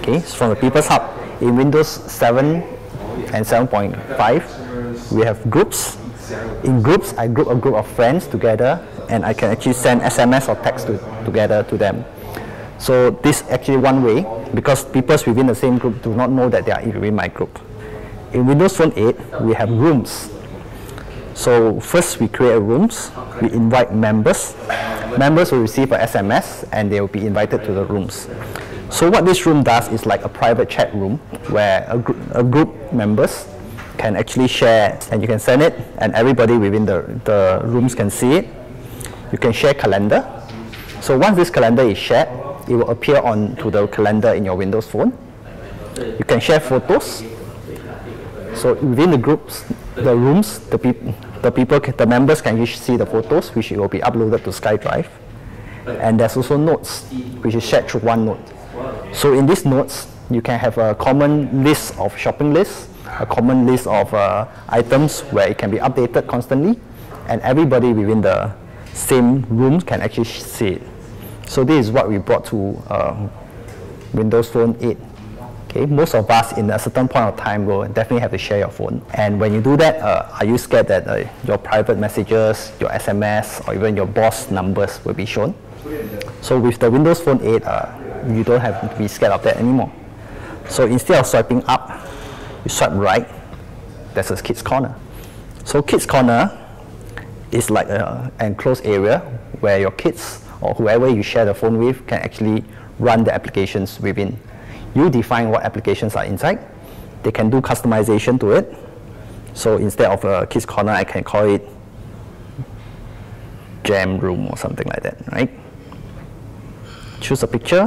Okay, so from the People's Hub, in Windows 7 and 7.5, we have groups. In groups, I group a group of friends together, and I can actually send SMS or text together to them. So this is actually one way, because people within the same group do not know that they are within my group. In Windows Phone 8, we have rooms. So first we create rooms, we invite members. Members will receive an SMS and they will be invited to the rooms. So what this room does is like a private chat room where a group members can actually share, and you can send it and everybody within the rooms can see it. You can share calendar. So once this calendar is shared, it will appear onto the calendar in your Windows Phone. You can share photos. So within the groups, the rooms, the members can see the photos, which will be uploaded to SkyDrive. And there's also notes, which is shared through OneNote. So in these notes, you can have a common list of shopping lists, a common list of items where it can be updated constantly, and everybody within the same room can actually see it. So this is what we brought to Windows Phone 8. Okay, most of us in a certain point of time will definitely have to share your phone. And when you do that, are you scared that your private messages, your SMS, or even your boss numbers will be shown? So with the Windows Phone 8, you don't have to be scared of that anymore. So instead of swiping up, you swipe right, there's a Kids Corner. So Kids Corner is like an enclosed area where your kids or whoever you share the phone with can actually run the applications within. You define what applications are inside. They can do customization to it. So instead of a Kids Corner, I can call it Jam Room or something like that, right? Choose a picture.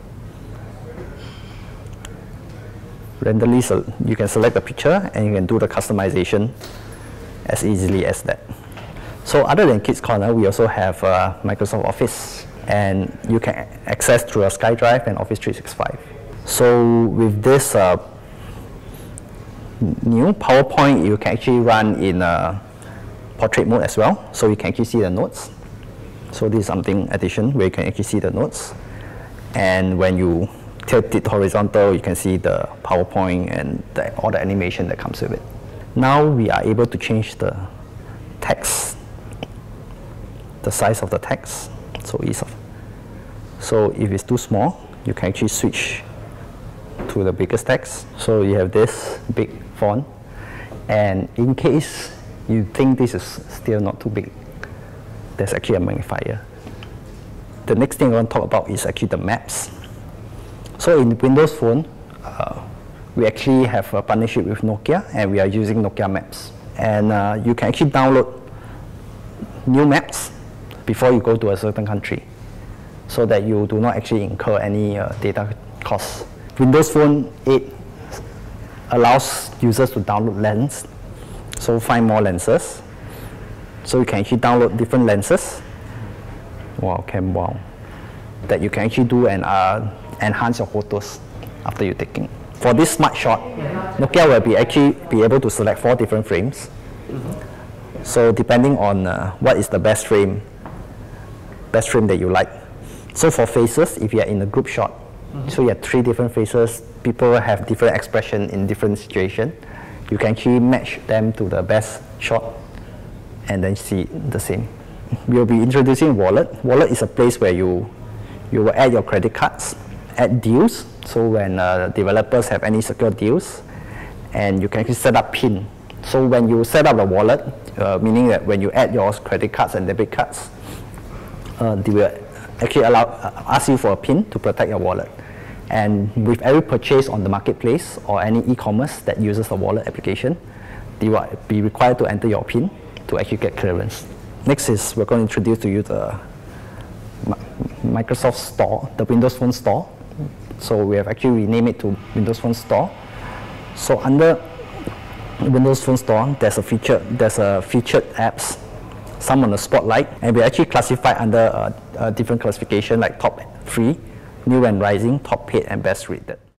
Randomly, so you can select the picture and you can do the customization as easily as that. So other than Kids Corner, we also have Microsoft Office, and you can access through a SkyDrive and Office 365. So with this new PowerPoint, you can actually run in portrait mode as well, so you can actually see the notes. So this is something addition where you can actually see the notes, and when you tilt it horizontal, you can see the PowerPoint and all the animation that comes with it. Now we are able to change the text, the size of the text, so easy. So if it's too small, you can actually switch to the biggest text. So you have this big font, and in case you think this is still not too big, there's actually a magnifier. The next thing I want to talk about is actually the maps. So in Windows Phone, we actually have a partnership with Nokia, and we are using Nokia Maps. And you can actually download new maps before you go to a certain country, so that you do not actually incur any data costs. Windows Phone 8 allows users to download lenses, so find more lenses. So you can actually download different lenses. Wow, that you can actually do and enhance your photos after you taking. For this smart shot, Nokia will actually be able to select 4 different frames. So depending on what is the best frame that you like. So for faces, if you are in a group shot, so you have 3 different faces, people have different expression in different situations. You can actually match them to the best shot and then see the same. We'll be introducing Wallet. Wallet is a place where you will add your credit cards, add deals. So when developers have any secure deals, and you can actually set up PIN. So when you set up a wallet, meaning that when you add your credit cards and debit cards, they will actually ask you for a PIN to protect your wallet. And with every purchase on the marketplace or any e-commerce that uses the wallet application, they will be required to enter your PIN to actually get clearance. Next is we're going to introduce to you the Microsoft Store, the Windows Phone Store. So we have actually renamed it to Windows Phone Store. So under Windows Phone Store, there's a featured apps, some on the spotlight, and we actually classify under a different classification like top 3, new and rising, top paid, and best rated.